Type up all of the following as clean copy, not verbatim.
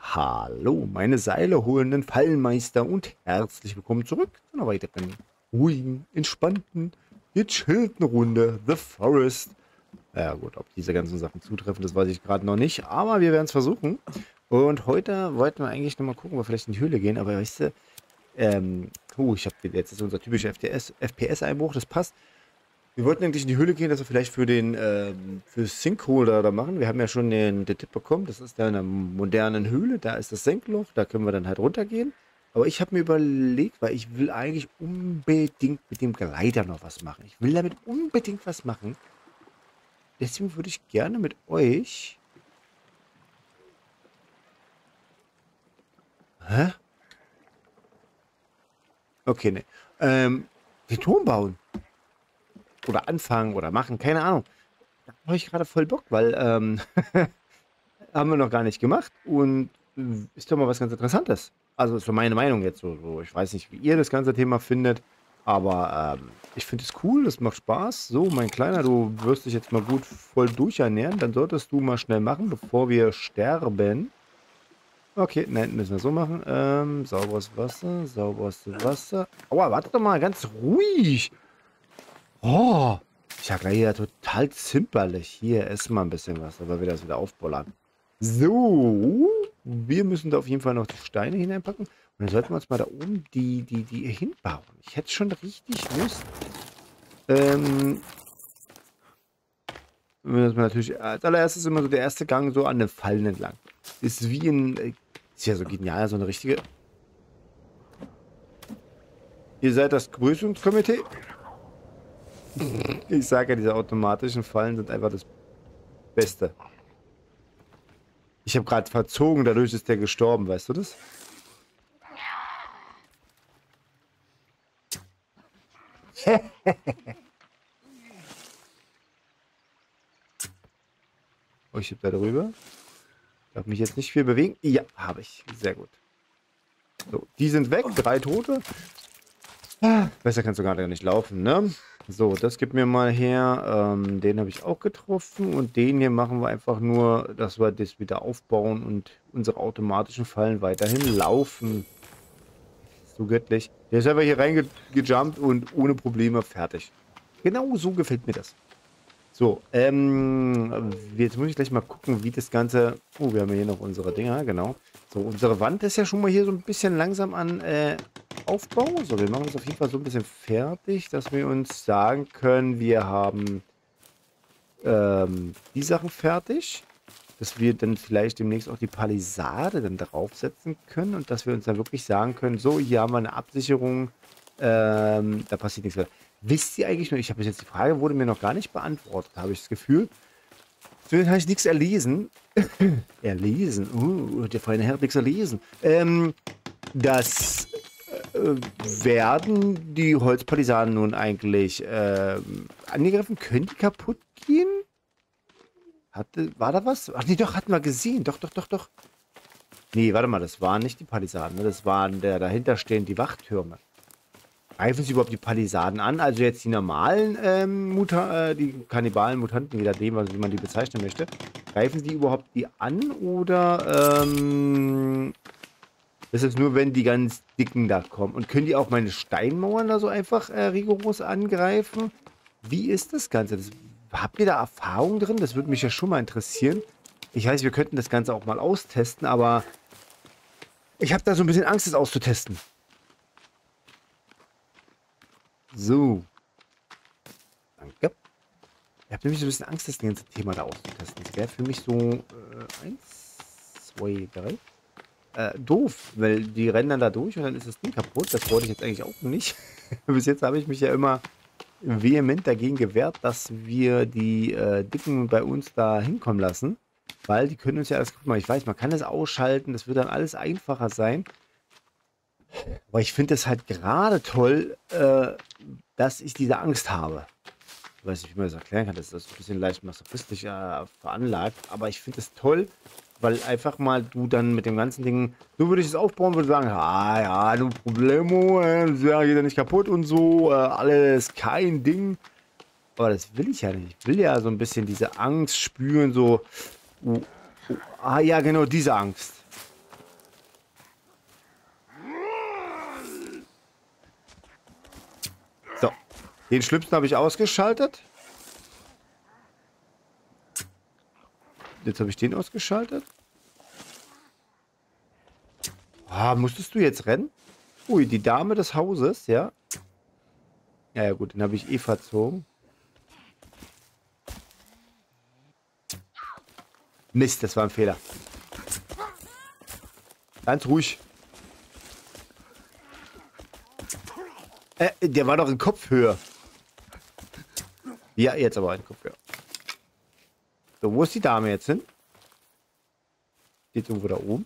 Hallo, meine Seile holenden Fallenmeister und herzlich willkommen zurück zu einer weiteren ruhigen, entspannten, gechillten Runde The Forest. Ja gut, ob diese ganzen Sachen zutreffen, das weiß ich gerade noch nicht, aber wir werden es versuchen. Und heute wollten wir eigentlich nochmal gucken, ob wir vielleicht in die Höhle gehen, aber weißt du, ich habe jetzt ist unser typischer FPS-Einbruch, das passt. Wir wollten eigentlich in die Höhle gehen, dass wir vielleicht für Sinkhole da machen. Wir haben ja schon den Tipp bekommen, das ist da in einer modernen Höhle, da ist das Senkloch, da können wir dann halt runtergehen. Aber ich habe mir überlegt, weil ich will eigentlich unbedingt mit dem Gleiter noch was machen. Ich will damit unbedingt was machen. Deswegen würde ich gerne mit euch... Hä? Okay, ne. Den Turm bauen. Oder anfangen oder machen, keine Ahnung. Da habe ich gerade voll Bock, weil haben wir noch gar nicht gemacht und ist doch mal was ganz Interessantes. Also ist so meine Meinung jetzt so. Ich weiß nicht, wie ihr das ganze Thema findet, aber ich finde es cool, das macht Spaß. So, mein Kleiner, du wirst dich jetzt mal gut voll durchernähren, dann solltest du mal schnell machen, bevor wir sterben. Okay, nein, müssen wir so machen. Sauberes Wasser, sauberes Wasser. Aua, warte doch mal, ganz ruhig. Oh, ich sag gleich hier total zimperlich. Hier, ess mal ein bisschen was, aber wir das wieder aufbollern. So, wir müssen da auf jeden Fall noch die Steine hineinpacken. Und dann sollten wir uns mal da oben die hinbauen. Ich hätte schon richtig Lust. Das wir natürlich, als allererstes immer so der erste Gang so an den Fallen entlang. Ist wie ist ja so genial, so eine richtige... Ihr seid das Begrüßungskomitee? Ich sage ja, diese automatischen Fallen sind einfach das Beste. Ich habe gerade verzogen, dadurch ist der gestorben, weißt du das? Oh, ich habe da drüber. Darf mich jetzt nicht viel bewegen. Ja, habe ich. Sehr gut. So, die sind weg. 3 Tote. Besser kannst du gar nicht laufen, ne? So, das gibt mir mal her. Den habe ich auch getroffen. Und den hier machen wir einfach nur, dass wir das wieder aufbauen und unsere automatischen Fallen weiterhin laufen. So göttlich. Der ist einfach hier reingejumpt und ohne Probleme fertig. Genau so gefällt mir das. So, jetzt muss ich gleich mal gucken, wie das Ganze... Oh, wir haben ja hier noch unsere Dinger, genau. So, unsere Wand ist ja schon mal hier so ein bisschen langsam an Aufbau. So, wir machen das auf jeden Fall so ein bisschen fertig, dass wir uns sagen können, wir haben die Sachen fertig. Dass wir dann vielleicht demnächst auch die Palisade dann draufsetzen können und dass wir uns dann wirklich sagen können, so, hier haben wir eine Absicherung, da passiert nichts mehr. Wisst ihr eigentlich nur, ich habe jetzt die Frage, wurde mir noch gar nicht beantwortet, habe ich das Gefühl. Zumindest habe ich nichts erlesen. Erlesen? Der feine Herr hat nichts erlesen. Das werden die Holzpalisaden nun eigentlich angegriffen? Können die kaputt gehen? War da was? Ach nee, doch, hatten wir gesehen. Doch. Nee, warte mal, das waren nicht die Palisaden, ne? Das waren dahinter stehen die Wachtürme. Greifen sie überhaupt die Palisaden an? Also jetzt die normalen die kannibalen Mutanten, je nachdem, wie man die bezeichnen möchte. Greifen sie überhaupt die an oder ist es nur, wenn die ganz dicken da kommen? Und können die auch meine Steinmauern da so einfach rigoros angreifen? Wie ist das Ganze? Habt ihr da Erfahrung drin? Das würde mich ja schon mal interessieren. Ich weiß, wir könnten das Ganze auch mal austesten, aber ich habe da so ein bisschen Angst, es auszutesten. So. Danke. Ich habe nämlich so ein bisschen Angst, das ganze Thema da auszutesten. Das wäre für mich so 1, 2, 3. Doof, weil die rennen dann da durch und dann ist das Ding kaputt. Das wollte ich jetzt eigentlich auch nicht. Bis jetzt habe ich mich ja immer vehement dagegen gewehrt, dass wir die Dicken bei uns da hinkommen lassen. Weil die können uns ja alles kaputt machen. Ich weiß, man kann es ausschalten, das wird dann alles einfacher sein. Aber ich finde es halt gerade toll, dass ich diese Angst habe. Ich weiß nicht, wie man das erklären kann. Das ist ein bisschen leicht masochistisch veranlagt. Aber ich finde es toll, weil einfach mal du dann mit dem ganzen Ding, so würde ich es aufbauen, würde sagen, ah ja, no problemo, geht ja nicht kaputt und so, alles kein Ding. Aber das will ich ja nicht. Ich will ja so ein bisschen diese Angst spüren, so, ah ja, genau, diese Angst. Den Schlüpfen habe ich ausgeschaltet. Jetzt habe ich den ausgeschaltet. Ah, musstest du jetzt rennen? Ui, die Dame des Hauses, ja. Ja, ja gut, den habe ich eh verzogen. Mist, das war ein Fehler. Ganz ruhig. Der war doch in Kopfhöhe. Ja, jetzt aber in Kopfhöhe. So, wo ist die Dame jetzt hin? Geht irgendwo da oben?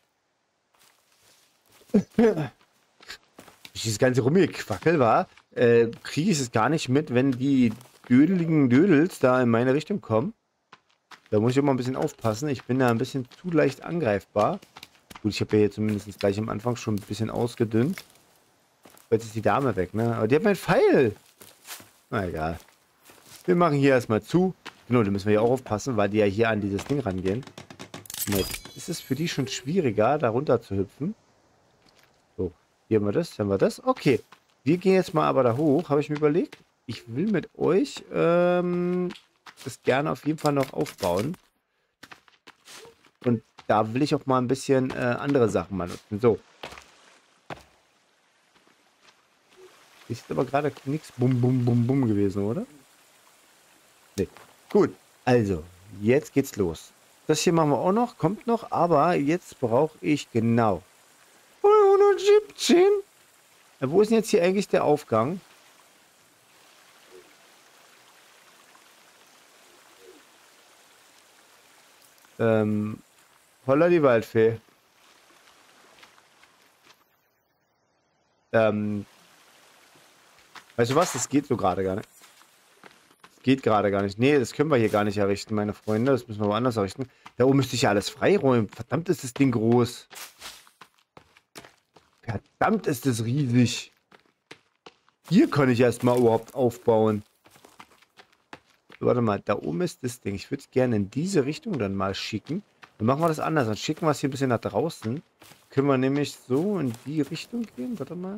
Dieses ganze Rumgequackel war, kriege ich es gar nicht mit, wenn die dödeligen Dödels da in meine Richtung kommen. Da muss ich immer ein bisschen aufpassen. Ich bin da ein bisschen zu leicht angreifbar. Gut, ich habe ja hier zumindest gleich am Anfang schon ein bisschen ausgedünnt. Jetzt ist die Dame weg, ne? Aber die hat meinen Pfeil. Na egal. Wir machen hier erstmal zu. Genau, da müssen wir ja auch aufpassen, weil die ja hier an dieses Ding rangehen. Jetzt ist es für die schon schwieriger, da runter zu hüpfen. So, hier haben wir das. Okay, wir gehen jetzt mal aber da hoch, habe ich mir überlegt. Ich will mit euch das gerne auf jeden Fall noch aufbauen. Und da will ich auch mal ein bisschen andere Sachen mal nutzen. So. Ist aber gerade nichts bum bum bum bum gewesen, oder? Nee. Gut, also, jetzt geht's los. Das hier machen wir auch noch, kommt noch, aber jetzt brauche ich genau 117. Wo ist denn jetzt hier eigentlich der Aufgang? Holla die Waldfee. Weißt du was? Das geht so gerade gar nicht. Das geht gerade gar nicht. Nee, das können wir hier gar nicht errichten, meine Freunde. Das müssen wir woanders errichten. Da oben müsste ich ja alles freiräumen. Verdammt ist das Ding groß. Verdammt ist das riesig. Hier kann ich erstmal überhaupt aufbauen. So, warte mal, da oben ist das Ding. Ich würde es gerne in diese Richtung dann mal schicken. Dann machen wir das anders. Dann schicken wir es hier ein bisschen nach draußen. Können wir nämlich so in die Richtung gehen. Warte mal.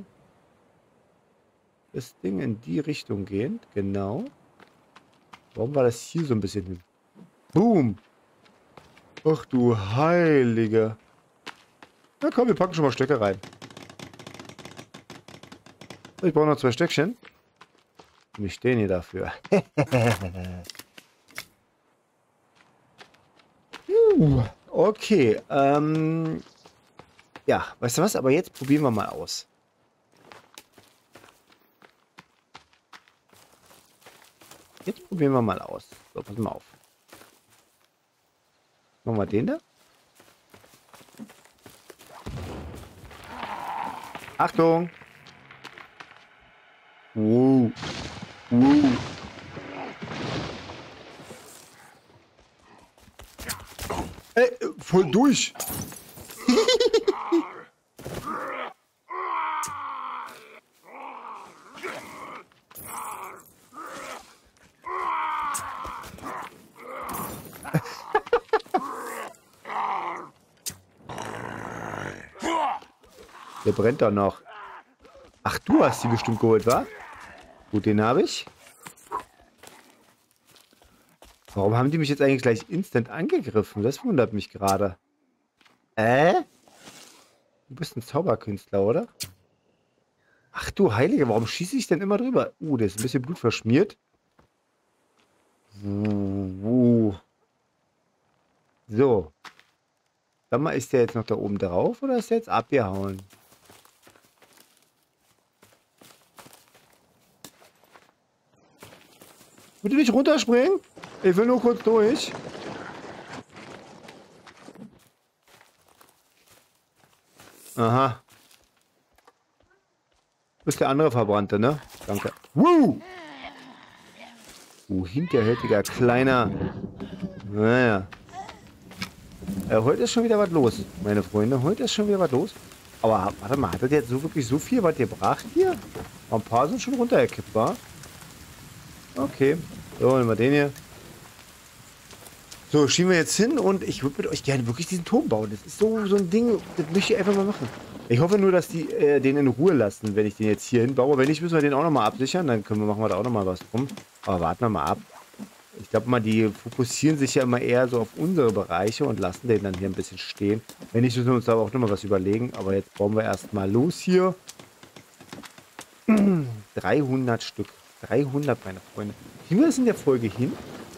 Das Ding in die Richtung gehen. Genau. Warum war das hier so ein bisschen hin? Boom. Ach du Heilige. Na komm, wir packen schon mal Stöcke rein. Ich brauche noch 2 Stöckchen. Wir stehen hier dafür. Okay. Ja, weißt du was? Aber jetzt probieren wir mal aus. Jetzt probieren wir mal aus. So, pass mal auf. Machen wir den da. Achtung! Wow. Wow. Ey, voll durch! Der brennt doch noch. Ach, du hast die bestimmt geholt, wa? Gut, den habe ich. Warum haben die mich jetzt eigentlich gleich instant angegriffen? Das wundert mich gerade. Du bist ein Zauberkünstler, oder? Ach du Heilige, warum schieße ich denn immer drüber? Der ist ein bisschen Blut verschmiert. So. Sag mal, ist der jetzt noch da oben drauf oder ist der jetzt abgehauen? Bitte nicht runterspringen. Ich will nur kurz durch. Aha. Du bist der andere Verbrannte, ne? Danke. Woo! Hinterhältiger kleiner. Naja. Heute ist schon wieder was los, meine Freunde. Heute ist schon wieder was los. Aber warte mal, hat das jetzt so wirklich so viel was gebracht hier? Ein paar sind schon runtergekippt, wa? Okay. So, nehmen wir den hier. So, schieben wir jetzt hin und ich würde mit euch gerne wirklich diesen Turm bauen. Das ist so ein Ding, das möchte ich einfach mal machen. Ich hoffe nur, dass die den in Ruhe lassen, wenn ich den jetzt hier hinbaue. Wenn nicht, müssen wir den auch nochmal absichern. Dann machen wir da auch nochmal was drum. Aber warten wir mal ab. Ich glaube mal, die fokussieren sich ja immer eher so auf unsere Bereiche und lassen den dann hier ein bisschen stehen. Wenn nicht, müssen wir uns aber auch nochmal was überlegen. Aber jetzt bauen wir erstmal los hier. 300 Stück. 300, meine Freunde. Kriegen wir das in der Folge hin?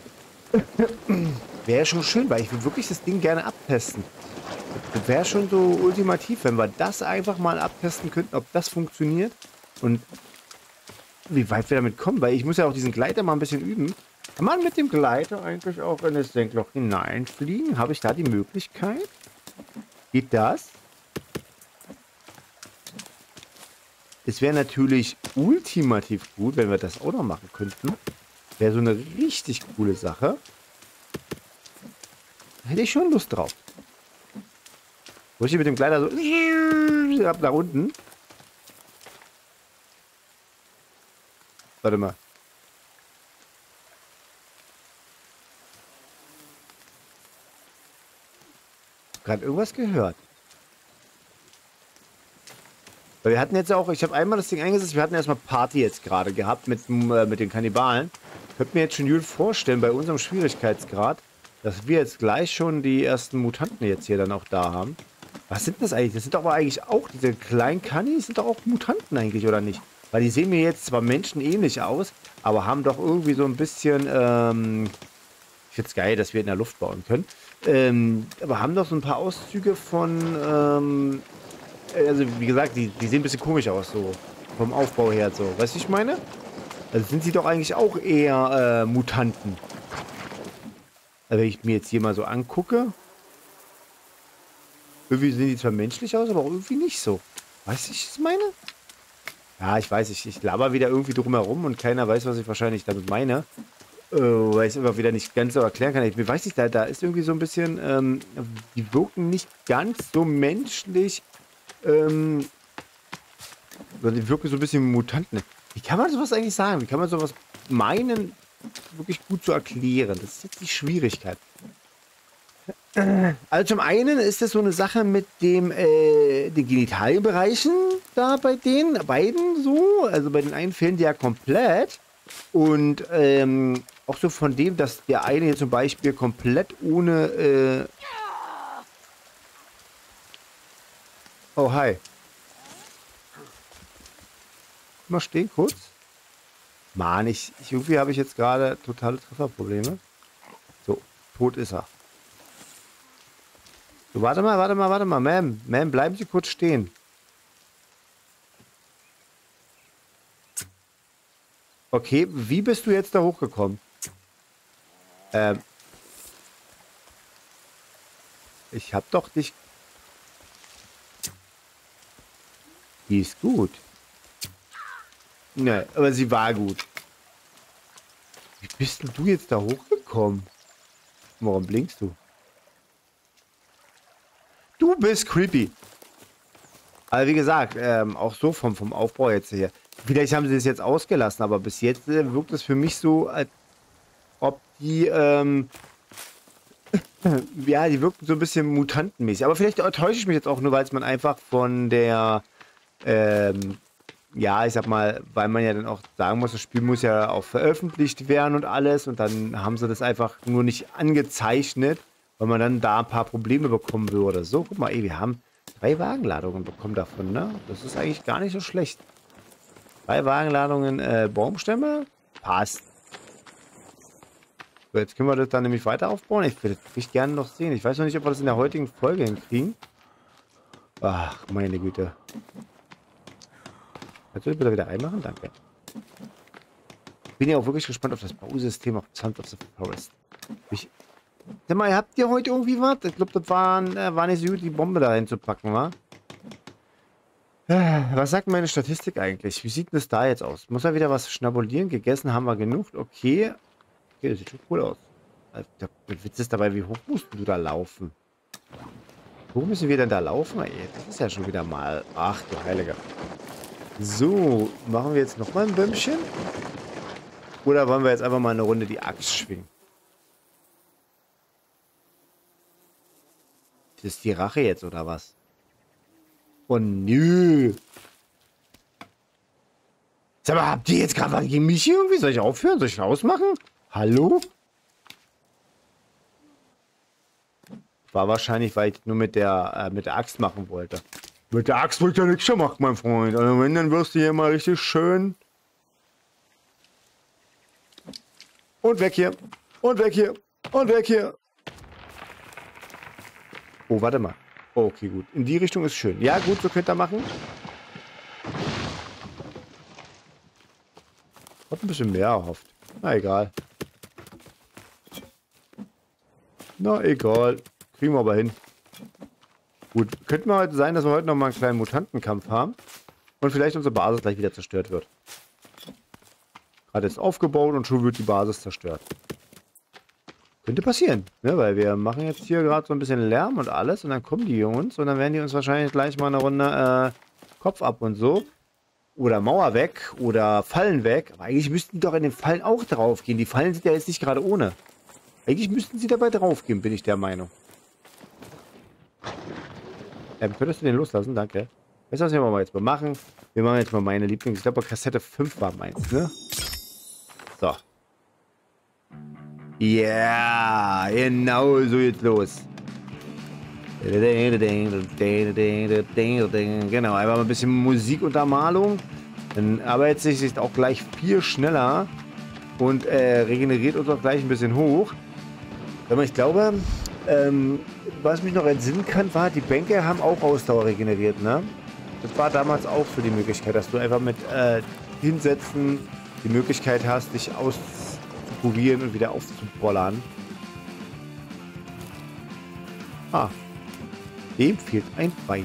Wäre schon schön, weil ich will wirklich das Ding gerne abtesten. Das wäre schon so ultimativ, wenn wir das einfach mal abtesten könnten, ob das funktioniert und wie weit wir damit kommen. Weil ich muss ja auch diesen Gleiter mal ein bisschen üben. Kann man mit dem Gleiter eigentlich auch in das Senkloch hineinfliegen? Habe ich da die Möglichkeit? Geht das? Es wäre natürlich ultimativ gut, wenn wir das auch noch machen könnten. Wäre so eine richtig coole Sache. Da hätte ich schon Lust drauf. Wo ich hier mit dem Gleiter so ab nach unten. Warte mal. Gerade irgendwas gehört. Weil wir hatten jetzt auch, ich habe einmal das Ding eingesetzt, wir hatten erstmal Party jetzt gerade gehabt mit den Kannibalen. Ich könnte mir jetzt schon gut vorstellen, bei unserem Schwierigkeitsgrad, dass wir jetzt gleich schon die ersten Mutanten jetzt hier dann auch da haben. Was sind das eigentlich? Das sind doch aber eigentlich auch, diese kleinen Kannis sind doch auch Mutanten eigentlich, oder nicht? Weil die sehen mir jetzt zwar menschenähnlich aus, aber haben doch irgendwie so ein bisschen, ich finde es geil, dass wir in der Luft bauen können. Aber haben doch so ein paar Auszüge von, also wie gesagt, die sehen ein bisschen komisch aus, so vom Aufbau her, so. Weißt du, wie ich meine? Also sind sie doch eigentlich auch eher Mutanten. Also wenn ich mir jetzt hier mal so angucke, irgendwie sehen die zwar menschlich aus, aber auch irgendwie nicht so. Weißt du, was ich meine? Ja, ich weiß, ich laber wieder irgendwie drumherum und keiner weiß, was ich wahrscheinlich damit meine. Weil ich es immer wieder nicht ganz so erklären kann. Ich weiß nicht, da ist irgendwie so ein bisschen, die wirken nicht ganz so menschlich, sondern die wirken so ein bisschen wie Mutanten. Wie kann man sowas eigentlich sagen? Wie kann man sowas meinen, wirklich gut zu erklären? Das ist jetzt die Schwierigkeit. Also zum einen ist das so eine Sache mit den Genitalbereichen da bei den beiden so. Also bei den einen fehlen die ja komplett. Und auch so von dem, dass der eine hier zum Beispiel komplett ohne... Oh, hi. Mal stehen kurz. Mann, irgendwie habe ich jetzt gerade totale Trefferprobleme. So, tot ist er. So, warte mal, Ma'am, bleiben Sie kurz stehen. Okay, wie bist du jetzt da hochgekommen? Ich hab doch dich... Die ist gut. Ne, aber sie war gut. Wie bist denn du jetzt da hochgekommen? Warum blinkst du? Du bist creepy. Aber wie gesagt, auch so vom Aufbau jetzt hier. Vielleicht haben sie es jetzt ausgelassen, aber bis jetzt wirkt es für mich so, als ob die, ja, die wirken so ein bisschen mutantenmäßig. Aber vielleicht täusche ich mich jetzt auch nur, weil es man einfach von der, ja, ich sag mal, weil man ja dann auch sagen muss, das Spiel muss ja auch veröffentlicht werden und alles. Und dann haben sie das einfach nur nicht angezeichnet, weil man dann da ein paar Probleme bekommen würde. So, guck mal, ey, wir haben 3 Wagenladungen bekommen davon, ne? Das ist eigentlich gar nicht so schlecht. 3 Wagenladungen Baumstämme. Passt. So, jetzt können wir das dann nämlich weiter aufbauen. Ich würde das wirklich gerne noch sehen. Ich weiß noch nicht, ob wir das in der heutigen Folge hinkriegen. Ach, meine Güte. Kannst du das bitte wieder einmachen? Danke. Bin ja auch wirklich gespannt auf das Bausystem auf Sons of the Forest. Sag mal, habt ihr heute irgendwie was? Ich glaube, das war nicht so gut, die Bombe da reinzupacken, wa? Was sagt meine Statistik eigentlich? Wie sieht das da jetzt aus? Muss er wieder was schnabulieren? Gegessen haben wir genug. Okay. Okay, das sieht schon cool aus. Der Witz ist dabei, wie hoch musst du da laufen? Wo müssen wir denn da laufen? Ey, das ist ja schon wieder mal... Ach, du Heiliger. So, machen wir jetzt nochmal ein Bömmchen? Oder wollen wir jetzt einfach mal eine Runde die Axt schwingen? Das ist die Rache jetzt, oder was? Oh nö. Sag mal, habt ihr jetzt gerade was gegen mich irgendwie? Soll ich aufhören? Soll ich ausmachen? Hallo? War wahrscheinlich, weil ich nur mit der Axt machen wollte. Mit der Axt wird ja nichts gemacht, mein Freund. Also wenn, dann wirst du hier mal richtig schön. Und weg hier. Und weg hier. Und weg hier. Oh, warte mal. Okay, gut. In die Richtung ist schön. Ja, gut, so könnt ihr machen. Hab ein bisschen mehr erhofft. Na, egal. Na, egal. Kriegen wir aber hin. Gut, könnte mal heute sein, dass wir heute noch mal einen kleinen Mutantenkampf haben. Und vielleicht unsere Basis gleich wieder zerstört wird. Gerade ist aufgebaut und schon wird die Basis zerstört. Könnte passieren, ne? Weil wir machen jetzt hier gerade so ein bisschen Lärm und alles. Und dann kommen die Jungs und dann werden die uns wahrscheinlich gleich mal eine Runde Kopf ab und so. Oder Mauer weg oder Fallen weg. Aber eigentlich müssten die doch in den Fallen auch drauf gehen. Die Fallen sind ja jetzt nicht gerade ohne. Eigentlich müssten sie dabei drauf gehen, bin ich der Meinung. Könntest du den loslassen? Danke. Weißt du, was wir mal jetzt mal machen? Wir machen jetzt mal meine Lieblings... Ich glaube, Kassette 5 war meins, ne? So. Ja, genau so geht's los. Genau, einfach mal ein bisschen Musikuntermalung. Dann arbeitet sich auch gleich viel schneller und regeneriert uns auch gleich ein bisschen hoch. Aber ich glaube, was mich noch entsinnen kann, war, die Bänke haben auch Ausdauer regeneriert, ne? Das war damals auch so die Möglichkeit, dass du einfach mit Hinsetzen die Möglichkeit hast, dich auszukurieren und wieder aufzubollern. Ah. Dem fehlt ein Bein.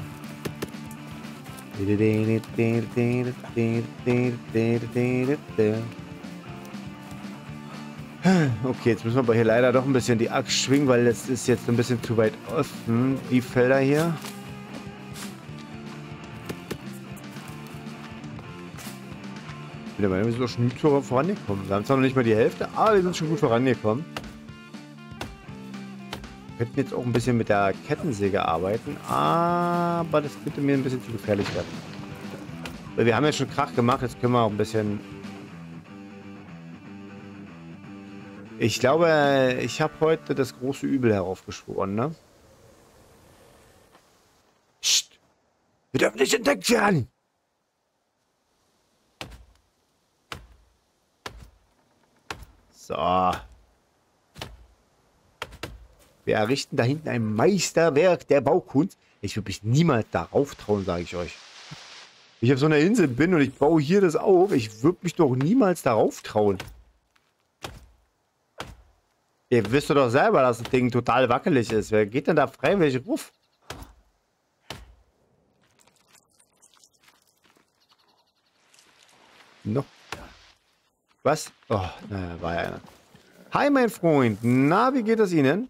Okay, jetzt müssen wir aber hier leider doch ein bisschen die Axt schwingen, weil das ist jetzt ein bisschen zu weit offen, die Felder hier. Ich bin der Meinung, wir sind doch schon gut vorangekommen. Wir haben zwar noch nicht mal die Hälfte, aber wir sind schon gut vorangekommen. Wir könnten jetzt auch ein bisschen mit der Kettensäge arbeiten, aber das könnte mir ein bisschen zu gefährlich werden. Weil wir haben ja schon Krach gemacht, jetzt können wir auch ein bisschen... Ich glaube, ich habe heute das große Übel heraufbeschworen, ne? Psst! Wir dürfen nicht entdeckt werden! So. Wir errichten da hinten ein Meisterwerk der Baukunst. Ich würde mich niemals darauf trauen, sage ich euch. Wenn ich auf so einer Insel bin und ich baue hier das auf, ich würde mich doch niemals darauf trauen. Ihr wisst doch selber, dass das Ding total wackelig ist. Wer geht denn da freiwillig ruf? No. Was? Oh, naja, war ja einer. Hi, mein Freund. Na, wie geht es Ihnen?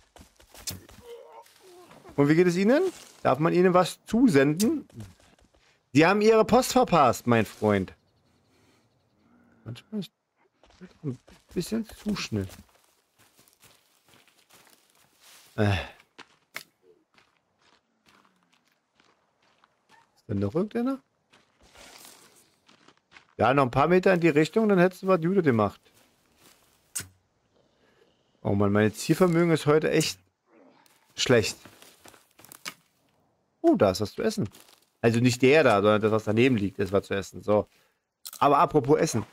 Und wie geht es Ihnen? Darf man Ihnen was zusenden? Sie haben Ihre Post verpasst, mein Freund. Manchmal ist das ein bisschen zu schnell. Ist denn noch irgendeiner? Ja, noch ein paar Meter in die Richtung, dann hättest du was Jude gemacht. Oh Mann, mein Zielvermögen ist heute echt schlecht. Oh, da ist was zu essen. Also nicht der da, sondern das, was daneben liegt, ist was zu essen. So. Aber apropos Essen.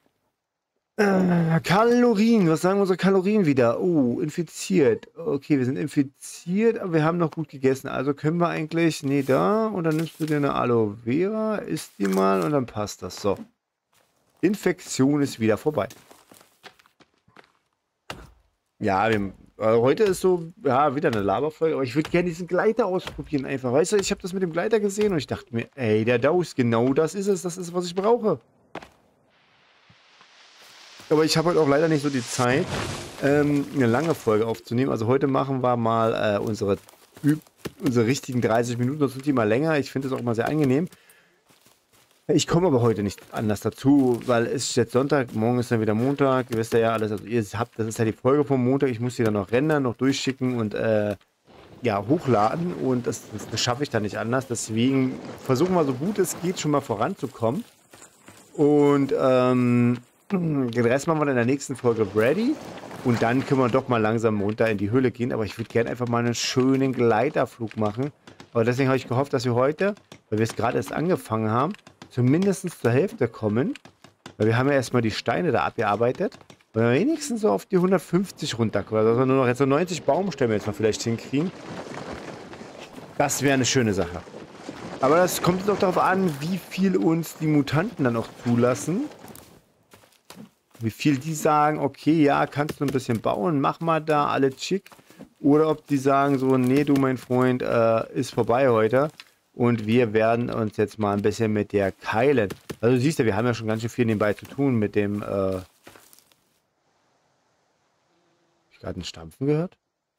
Kalorien, was sagen unsere Kalorien wieder? Oh, infiziert. Okay, wir sind infiziert, aber wir haben noch gut gegessen. Also können wir eigentlich, nee, da. Und dann nimmst du dir eine Aloe Vera, isst die mal und dann passt das. So. Infektion ist wieder vorbei. Ja, heute ist so, ja, wieder eine Laberfolge, aber ich würde gerne diesen Gleiter ausprobieren einfach. Weißt du, ich habe das mit dem Gleiter gesehen und ich dachte mir, ey, der Daus, genau das ist es, was ich brauche. Aber ich habe heute auch leider nicht so die Zeit, eine lange Folge aufzunehmen. Also heute machen wir mal unsere richtigen 30 Minuten, das sind die mal länger. Ich finde das auch immer sehr angenehm. Ich komme aber heute nicht anders dazu, weil es ist jetzt Sonntag, morgen ist dann wieder Montag. Ihr wisst ja alles, also das ist ja die Folge vom Montag. Ich muss die dann noch rendern, noch durchschicken und ja, hochladen und das schaffe ich dann nicht anders. Deswegen versuchen wir so gut es geht schon mal voranzukommen. Und den Rest machen wir dann in der nächsten Folge ready. Und dann können wir doch mal langsam runter in die Höhle gehen. Aber ich würde gerne einfach mal einen schönen Gleiterflug machen. Aber deswegen habe ich gehofft, dass wir heute, weil wir es gerade erst angefangen haben, zumindest zur Hälfte kommen. Weil wir haben ja erstmal die Steine da abgearbeitet. Wenn wir wenigstens so auf die 150 runterkommen. Also nur noch jetzt so 90 Baumstämme jetzt noch vielleicht hinkriegen. Das wäre eine schöne Sache. Aber das kommt jetzt auch darauf an, wie viel uns die Mutanten dann auch zulassen. Wie viel die sagen, okay, ja, kannst du ein bisschen bauen, mach mal da, alle schick. Oder ob die sagen so, nee, du mein Freund, ist vorbei heute. Und wir werden uns jetzt mal ein bisschen mit der keilen. Also du siehst ja, wir haben ja schon ganz schön viel nebenbei zu tun mit dem, Hab ich gerade ein Stampfen gehört?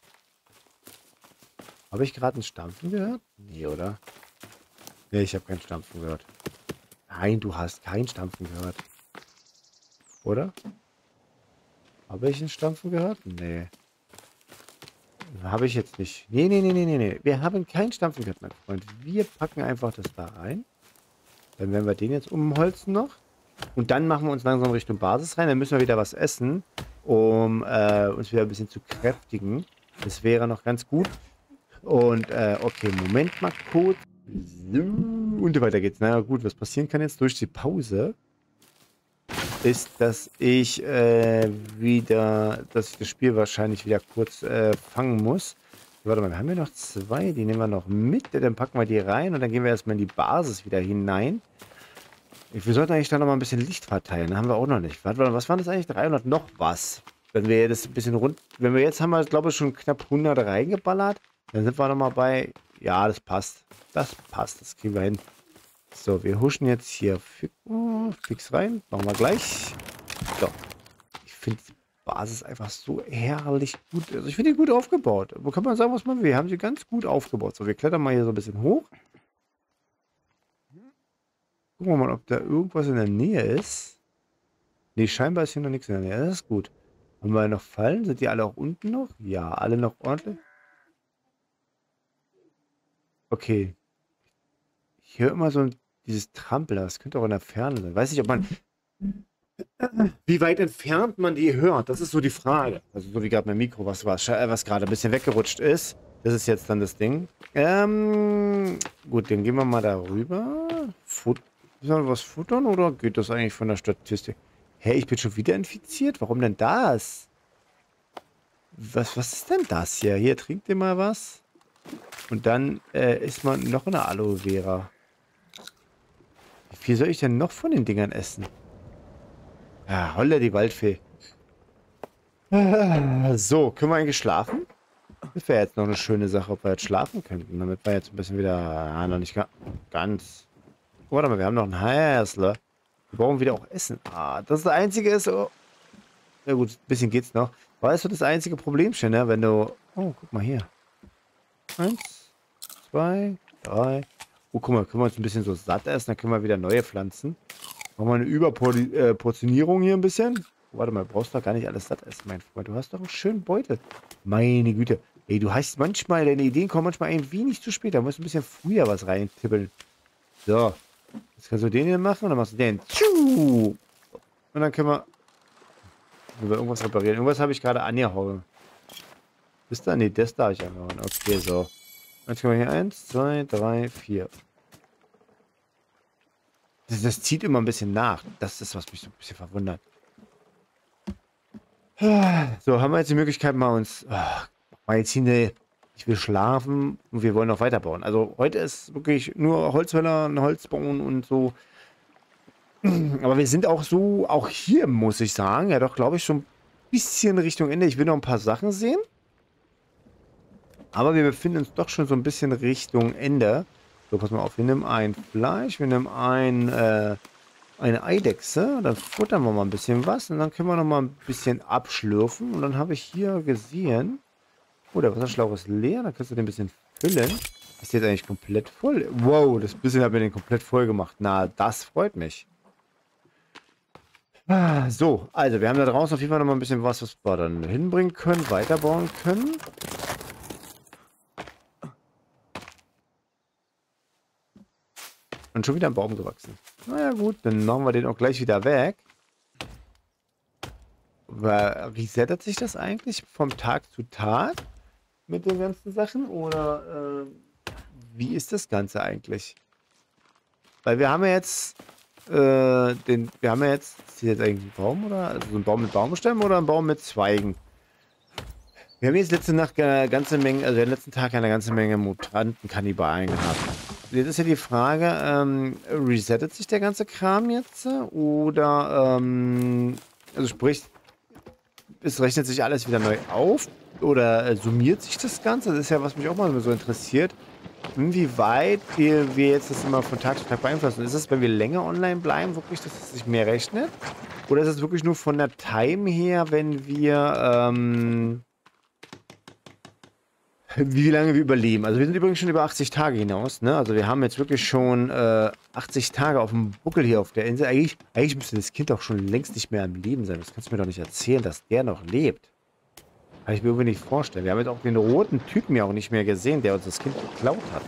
Habe ich gerade ein Stampfen gehört? Nee, oder? Nee, ich habe kein Stampfen gehört. Nein, du hast kein Stampfen gehört. Oder? Habe ich ein Stampfen gehört? Nee. Habe ich jetzt nicht. Nee, nee, nee, nee, nee, nee. Wir haben kein Stampfen gehört, mein Freund. Wir packen einfach das da rein. Dann werden wir den jetzt umholzen noch. Und dann machen wir uns langsam Richtung Basis rein. Dann müssen wir wieder was essen, um uns wieder ein bisschen zu kräftigen. Das wäre noch ganz gut. Und, okay, Moment mal kurz. So, und weiter geht's. Na gut, was passieren kann jetzt durch die Pause, ist, dass ich dass ich das Spiel wahrscheinlich wieder kurz fangen muss. Warte mal, wir haben ja noch zwei, die nehmen wir noch mit, dann packen wir die rein und dann gehen wir erstmal in die Basis wieder hinein. Wir sollten eigentlich da noch mal ein bisschen Licht verteilen, haben wir auch noch nicht. Warte mal, was waren das eigentlich? 300 noch was? Wenn wir das ein bisschen wenn wir jetzt haben wir, glaube ich, schon knapp 100 reingeballert, dann sind wir noch mal bei, ja, das passt. Das passt, das kriegen wir hin. So, wir huschen jetzt hier fix rein. Machen wir gleich. So. Ich finde die Basis einfach so herrlich gut. Also ich finde die gut aufgebaut. Wo kann man sagen, was man will? Wir haben sie ganz gut aufgebaut. So, wir klettern mal hier so ein bisschen hoch. Gucken wir mal, ob da irgendwas in der Nähe ist. Nee, scheinbar ist hier noch nichts in der Nähe. Das ist gut. Haben wir noch Fallen? Sind die alle auch unten noch? Ja, alle noch ordentlich. Okay. Ich höre immer so dieses Trampeln. Das könnte auch in der Ferne sein. Weiß nicht, ob man... Wie weit entfernt man die hört, das ist so die Frage. Also so wie gerade mein Mikro, was gerade ein bisschen weggerutscht ist. Das ist jetzt dann das Ding. Gut, dann gehen wir mal da rüber. Sollen wir was futtern oder geht das eigentlich von der Statistik? Hä, ich bin schon wieder infiziert? Warum denn das? Was ist denn das hier? Hier, trinkt ihr mal was. Und dann isst man noch eine Aloe Vera. Wie viel soll ich denn noch von den Dingern essen? Ja, holla die Waldfee. So, können wir eigentlich schlafen? Das wäre jetzt noch eine schöne Sache, ob wir jetzt schlafen könnten. Damit wir jetzt ein bisschen wieder... noch nicht ganz... Warte mal, wir haben noch einen Häsler. Wir brauchen wieder auch Essen. Das Einzige ist... Oh, na gut, ein bisschen geht's noch. Weißt du, das einzige Problemchen, ne? Wenn du... Oh, guck mal hier. 1, 2, 3... Oh, guck mal, können wir uns ein bisschen so satt essen, dann können wir wieder neue pflanzen. Machen wir eine Überportionierung hier ein bisschen. Warte mal, brauchst du doch gar nicht alles satt essen, mein Freund. Du hast doch einen schönen Beutel. Meine Güte. Ey, du hast manchmal, deine Ideen kommen manchmal ein wenig zu spät. Da musst du ein bisschen früher was reintippeln. So. Jetzt kannst du den hier machen und dann machst du den. Und dann können wir irgendwas reparieren. Irgendwas habe ich gerade angehauen. Ist da? Nee, das darf ich anhauen. Okay, so. Jetzt können wir hier 1, 2, 3, 4. Das zieht immer ein bisschen nach. Das ist, was mich so ein bisschen verwundert. So, haben wir jetzt die Möglichkeit, mal uns... mal jetzt hier ich will schlafen und wir wollen noch weiterbauen. Also heute ist wirklich nur Holzfäller, Holz bauen und so. Aber wir sind auch so, auch hier muss ich sagen, ja doch, glaube ich, schon ein bisschen Richtung Ende. Ich will noch ein paar Sachen sehen. Aber wir befinden uns doch schon so ein bisschen Richtung Ende. So, pass mal auf, wir nehmen ein Fleisch, wir nehmen eine Eidechse, dann futtern wir mal ein bisschen was und dann können wir noch mal ein bisschen abschlürfen. Und dann habe ich hier gesehen, oh, der Wasserschlauch ist leer, dann kannst du den ein bisschen füllen. Ist jetzt eigentlich komplett voll. Wow, das bisschen hat mir den komplett voll gemacht. Na, das freut mich. So, also wir haben da draußen auf jeden Fall noch mal ein bisschen was wir dann hinbringen können, weiterbauen können. Und schon wieder ein Baum gewachsen. Naja gut, dann machen wir den auch gleich wieder weg. Resettet sich das eigentlich vom Tag zu Tag mit den ganzen Sachen? Oder wie ist das Ganze eigentlich? Weil wir haben ja jetzt ist hier jetzt eigentlich ein Baum oder? Also so ein Baum mit Baumstämmen oder ein Baum mit Zweigen? Wir haben jetzt letzte Nacht eine ganze Menge, also den letzten Tag eine ganze Menge Mutanten, Kannibalen gehabt. Jetzt ist ja die Frage, resettet sich der ganze Kram jetzt? Oder, also sprich, es rechnet sich alles wieder neu auf? Oder summiert sich das Ganze? Das ist ja, was mich auch mal so interessiert. Inwieweit wir jetzt das immer von Tag zu Tag beeinflussen. Ist es, wenn wir länger online bleiben, wirklich, dass es sich mehr rechnet? Oder ist es wirklich nur von der Time her, wenn wir, wie lange wir überleben? Also wir sind übrigens schon über 80 Tage hinaus, ne? Also wir haben jetzt wirklich schon 80 Tage auf dem Buckel hier auf der Insel. Eigentlich müsste das Kind doch schon längst nicht mehr am Leben sein. Das kannst du mir doch nicht erzählen, dass der noch lebt. Kann ich mir irgendwie nicht vorstellen. Wir haben jetzt auch den roten Typen ja auch nicht mehr gesehen, der uns das Kind geklaut hat.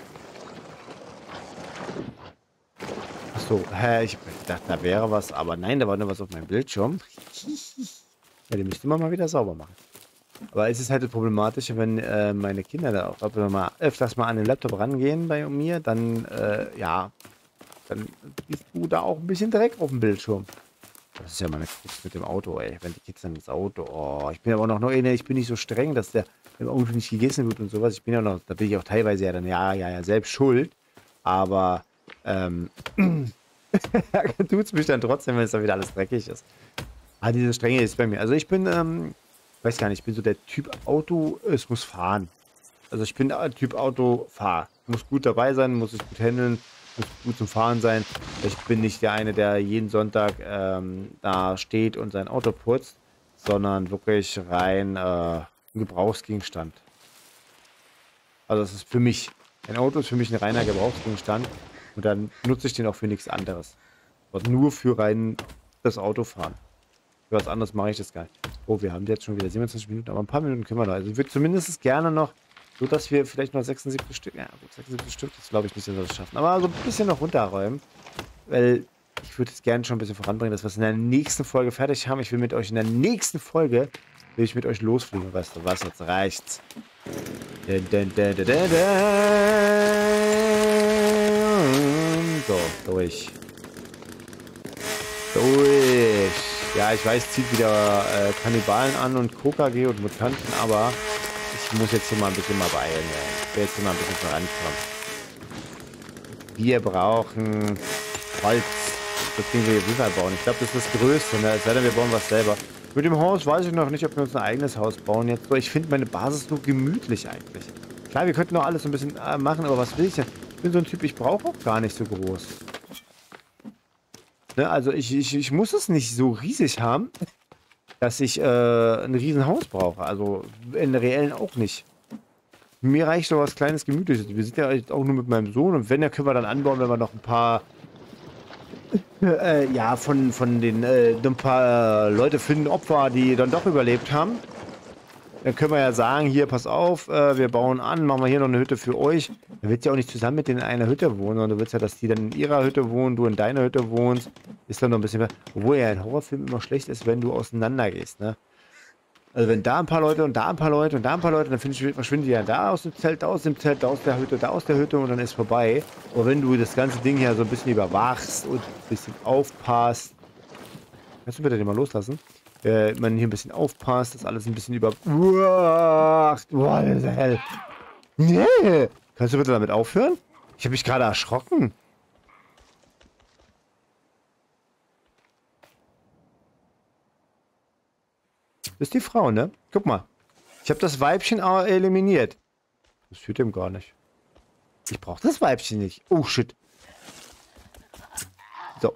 Achso, ich dachte, da wäre was, aber nein, da war nur was auf meinem Bildschirm. Ja, den müsste man mal wieder sauber machen. Aber es ist halt das Problematische, wenn meine Kinder da auch öfters mal an den Laptop rangehen bei mir, dann, ja, dann siehst du da auch ein bisschen Dreck auf dem Bildschirm. Das ist ja meine Krux mit dem Auto, ey. Wenn die Kids dann ins Auto. Oh, ich bin aber noch ich bin nicht so streng, dass der im Auto nicht gegessen wird und sowas. Ich bin ja noch, da bin ich auch teilweise ja dann, ja, selbst schuld. Aber, tut es mich dann trotzdem, wenn es dann wieder alles dreckig ist. Ah, diese Strenge ist bei mir. Also ich bin, weiß gar nicht, ich bin so der Typ Auto, es muss fahren. Also ich bin der Typ Auto, fahr. Muss gut dabei sein, muss ich gut handeln, muss gut zum Fahren sein. Ich bin nicht der eine, der jeden Sonntag da steht und sein Auto putzt, sondern wirklich rein ein Gebrauchsgegenstand. Also das ist für mich, ein Auto ist für mich ein reiner Gebrauchsgegenstand und dann nutze ich den auch für nichts anderes. Und nur für rein das Autofahren. Für was anderes mache ich das gar nicht. Oh, wir haben jetzt schon wieder 27 Minuten, aber ein paar Minuten können wir noch. Also ich würde zumindest gerne noch, so dass wir vielleicht noch 76 Stück, ja gut, 76 Stück, das glaube ich nicht, dass wir das schaffen. Aber so ein bisschen noch runterräumen, weil ich würde es gerne schon ein bisschen voranbringen, dass wir es in der nächsten Folge fertig haben. Ich will mit euch in der nächsten Folge, will ich mit euch losfliegen. Weißt du was, jetzt reicht's. So, durch. Ja, ich weiß, zieht wieder Kannibalen an und KKG und Mutanten, aber ich muss jetzt hier mal ein bisschen beeilen. Ich will jetzt hier mal ein bisschen vorankommen. Wir brauchen Holz. Das Ding wir hier bauen. Ich glaube, das ist das Größte. Ne? Es sei denn, wir bauen was selber. Mit dem Haus weiß ich noch nicht, ob wir uns ein eigenes Haus bauen jetzt. So, ich finde meine Basis nur gemütlich eigentlich. Klar, wir könnten noch alles so ein bisschen machen, aber was will ich denn? Ich bin so ein Typ, ich brauche auch gar nicht so groß. Ne? Also ich muss es nicht so riesig haben, dass ich ein Riesenhaus brauche. Also in der reellen auch nicht. Mir reicht so was Kleines, Gemütliches. Wir sind ja jetzt auch nur mit meinem Sohn und wenn, dann können wir dann anbauen, wenn wir noch ein paar ja, von den ein paar Leute finden, Opfer, die dann doch überlebt haben. Dann können wir ja sagen, hier, pass auf, wir bauen an, machen wir hier noch eine Hütte für euch. Dann willst du ja auch nicht zusammen mit denen in einer Hütte wohnen, sondern du willst ja, dass die dann in ihrer Hütte wohnen, du in deiner Hütte wohnst. Ist dann noch ein bisschen mehr. Obwohl ja ein Horrorfilm immer schlecht ist, wenn du auseinander gehst, ne? Also wenn da ein paar Leute und da ein paar Leute und da ein paar Leute, dann verschwinden die ja da aus dem Zelt, da aus dem Zelt, da aus der Hütte, da aus der Hütte und dann ist vorbei. Und wenn du das ganze Ding hier so ein bisschen überwachst und ein bisschen aufpasst. Kannst du bitte den mal loslassen? Man hier ein bisschen aufpasst, das alles ein bisschen überwacht. Boah, das ist hell. Nee! Kannst du bitte damit aufhören? Ich habe mich gerade erschrocken. Das ist die Frau, ne? Guck mal. Ich habe das Weibchen eliminiert. Das führt ihm gar nicht. Ich brauche das Weibchen nicht. Oh, shit. So.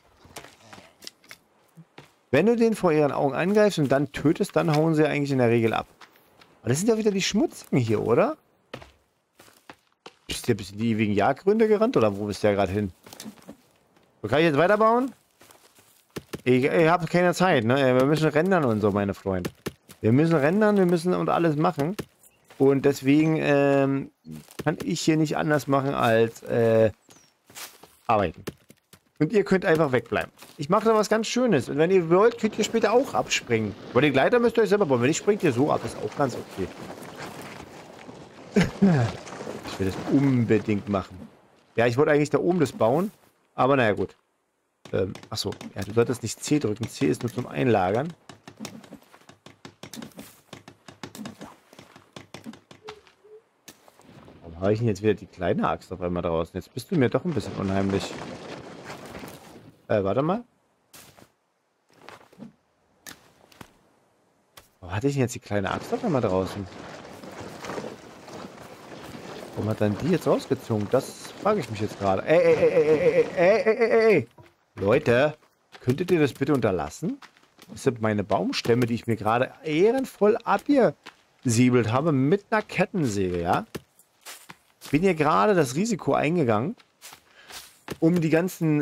Wenn du den vor ihren Augen angreifst und dann tötest, dann hauen sie eigentlich in der Regel ab. Aber das sind ja wieder die Schmutzigen hier, oder? Bist du in die ewigen Jagdgründe gerannt oder wo bist du ja gerade hin? So, kann ich jetzt weiterbauen? Ich habe keine Zeit, ne? Wir müssen rendern und so, meine Freunde. Wir müssen rendern, wir müssen und alles machen. Und deswegen kann ich hier nicht anders machen, als arbeiten. Und ihr könnt einfach wegbleiben. Ich mache da was ganz Schönes. Und wenn ihr wollt, könnt ihr später auch abspringen. Aber den Gleiter müsst ihr euch selber bauen. Wenn nicht, springt ihr so ab. Ist auch ganz okay. Ich will das unbedingt machen. Ja, ich wollte eigentlich da oben das bauen. Aber naja, gut. Achso. Ja, du solltest nicht C drücken. C ist nur zum Einlagern. Warum habe ich denn jetzt wieder die kleine Axt auf einmal draußen? Jetzt bist du mir doch ein bisschen unheimlich. Warte mal. Warum hatte ich denn jetzt die kleine Axt auf einmal draußen? Warum hat dann die jetzt rausgezogen? Das frage ich mich jetzt gerade. Ey. Leute, könntet ihr das bitte unterlassen? Das sind meine Baumstämme, die ich mir gerade ehrenvoll abgesiebelt habe mit einer Kettensäge, ja? Ich bin hier gerade das Risiko eingegangen, um die ganzen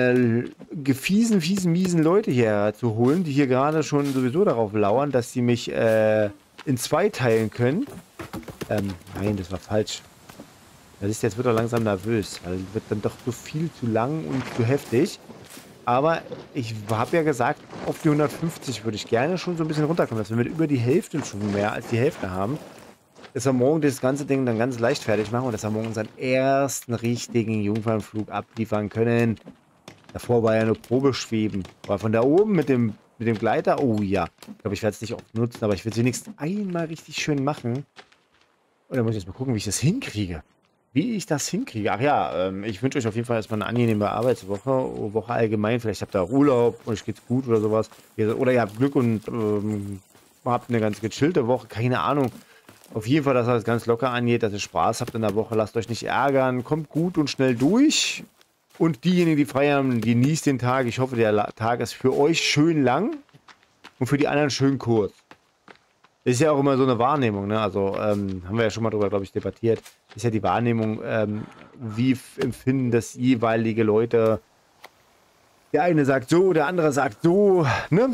miesen Leute hier zu holen, die hier gerade schon sowieso darauf lauern, dass sie mich in zwei teilen können. Nein, das war falsch. Das ist, jetzt wird er langsam nervös, weil wird dann doch zu viel, zu lang und zu heftig. Aber ich habe ja gesagt, auf die 150 würde ich gerne schon so ein bisschen runterkommen, dass wir mit über die Hälfte schon mehr als die Hälfte haben. Dass wir morgen das ganze Ding dann ganz leicht fertig machen und dass wir morgen unseren ersten richtigen Jungfernflug abliefern können. Davor war ja nur Probeschweben. Aber von da oben mit dem Gleiter, oh ja. Ich glaube, ich werde es nicht oft nutzen, aber ich will es wenigstens einmal richtig schön machen. Und dann muss ich jetzt mal gucken, wie ich das hinkriege. Wie ich das hinkriege. Ach ja, ich wünsche euch auf jeden Fall erstmal eine angenehme Arbeitswoche. Woche allgemein. Vielleicht habt ihr auch Urlaub und euch geht's gut oder sowas. Oder ihr habt Glück und habt eine ganz gechillte Woche. Keine Ahnung. Auf jeden Fall, dass ihr das ganz locker angeht, dass ihr Spaß habt in der Woche. Lasst euch nicht ärgern. Kommt gut und schnell durch. Und diejenigen, die frei haben, genießt den Tag. Ich hoffe, der Tag ist für euch schön lang und für die anderen schön kurz. Ist ja auch immer so eine Wahrnehmung, ne? Also, haben wir ja schon mal drüber, glaube ich, debattiert. Ist ja die Wahrnehmung, wie empfinden das jeweilige Leute. Der eine sagt so, der andere sagt so, ne?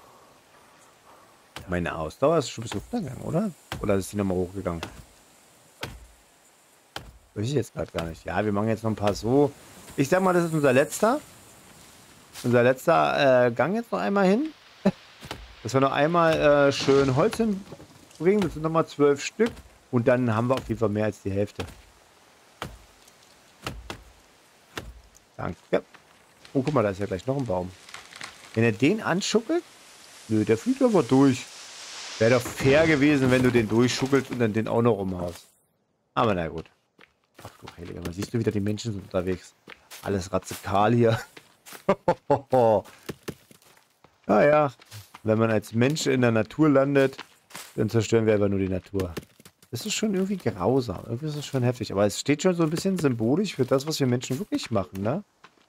Meine Ausdauer ist schon ein bisschen runtergegangen, oder? Oder ist die nochmal hochgegangen? Weiß ich jetzt gerade gar nicht. Ja, wir machen jetzt noch ein paar so. Ich sag mal, das ist unser letzter. Unser letzter Gang jetzt noch einmal hin. Dass wir noch einmal schön Holz hinbringen. Das sind nochmal 12 Stück. Und dann haben wir auf jeden Fall mehr als die Hälfte. Danke. Oh, guck mal, da ist ja gleich noch ein Baum. Wenn er den anschuckelt, nö, der fliegt einfach durch. Wäre doch fair gewesen, wenn du den durchschuckelst und dann den auch noch umhaust. Aber na gut. Ach du Heiliger, man siehst du wieder, die Menschen sind unterwegs. Alles radikal hier. Naja, wenn man als Mensch in der Natur landet, dann zerstören wir aber nur die Natur. Das ist schon irgendwie grausam. Irgendwie ist es schon heftig. Aber es steht schon so ein bisschen symbolisch für das, was wir Menschen wirklich machen, ne?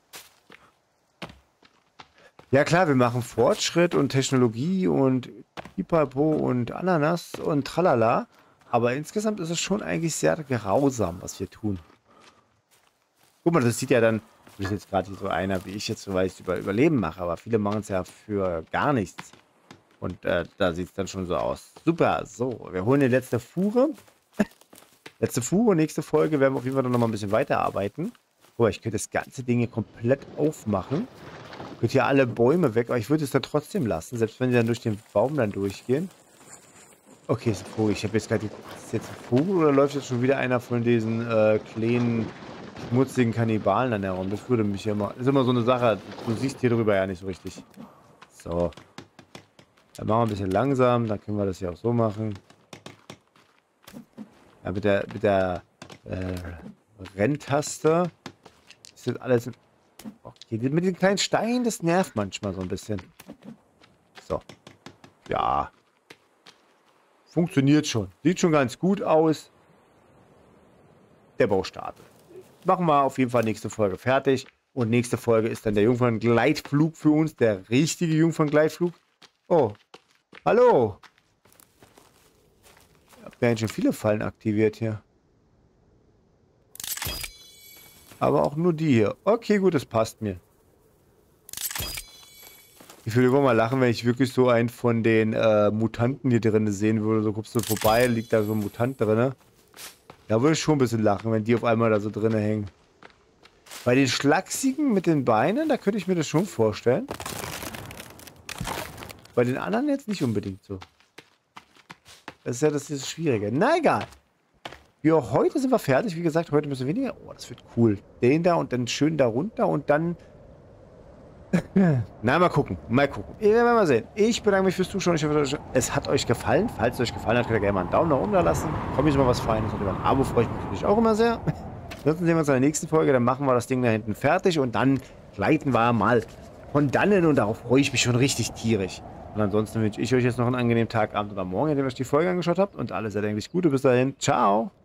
Ja klar, wir machen Fortschritt und Technologie und Pipapo und Ananas und Tralala. Aber insgesamt ist es schon eigentlich sehr grausam, was wir tun. Guck mal, das sieht ja dann, du bist jetzt gerade so einer wie ich jetzt, weil ich es über Überleben mache. Aber viele machen es ja für gar nichts. Und da sieht es dann schon so aus. Super, so, wir holen die letzte Fuhre. Letzte Fuhre, nächste Folge werden wir auf jeden Fall noch mal ein bisschen weiterarbeiten. Oh, ich könnte das ganze Ding hier komplett aufmachen. Ich könnte hier alle Bäume weg, aber ich würde es dann trotzdem lassen, selbst wenn sie dann durch den Baum dann durchgehen. Okay, ist ein Vogel. Ich habe jetzt gerade, ist jetzt ein Vogel oder läuft jetzt schon wieder einer von diesen kleinen, schmutzigen Kannibalen an herum? Das würde mich ja immer, ist immer so eine Sache, du siehst hier drüber ja nicht so richtig. So. Dann machen wir ein bisschen langsam, dann können wir das hier auch so machen. Ja, mit der Renntaste ist das alles. Okay, mit den kleinen Steinen, das nervt manchmal so ein bisschen. So. Ja. Funktioniert schon. Sieht schon ganz gut aus. Der Bau startet. Machen wir auf jeden Fall nächste Folge fertig. Und nächste Folge ist dann der Jungferngleitflug für uns. Der richtige Jungferngleitflug. Oh. Hallo. Ich habe ja schon viele Fallen aktiviert hier. Aber auch nur die hier. Okay, gut, das passt mir. Ich würde immer mal lachen, wenn ich wirklich so einen von den Mutanten hier drin sehen würde. So guckst du vorbei, liegt da so ein Mutant drin. Da würde ich schon ein bisschen lachen, wenn die auf einmal da so drin hängen. Bei den Schlachsigen mit den Beinen, da könnte ich mir das schon vorstellen. Bei den anderen jetzt nicht unbedingt so. Das ist das Schwierige. Na egal. Ja, heute sind wir fertig. Wie gesagt, heute müssen wir weniger. Oh, das wird cool. Den da und dann schön da runter und dann... Na, mal gucken. Mal gucken. Wir werden mal sehen. Ich bedanke mich fürs Zuschauen. Ich hoffe, es hat euch gefallen. Falls es euch gefallen hat, könnt ihr gerne mal einen Daumen nach unten da lassen. Komm ich mal was Feines und über ein Abo freue ich mich natürlich auch immer sehr. Ansonsten sehen wir uns in der nächsten Folge. Dann machen wir das Ding da hinten fertig und dann gleiten wir mal von dannen und darauf freue ich mich schon richtig tierisch. Und ansonsten wünsche ich euch jetzt noch einen angenehmen Tag, Abend oder Morgen, indem ihr euch die Folge angeschaut habt und alles sehr, denke ich, Gute. Bis dahin. Ciao.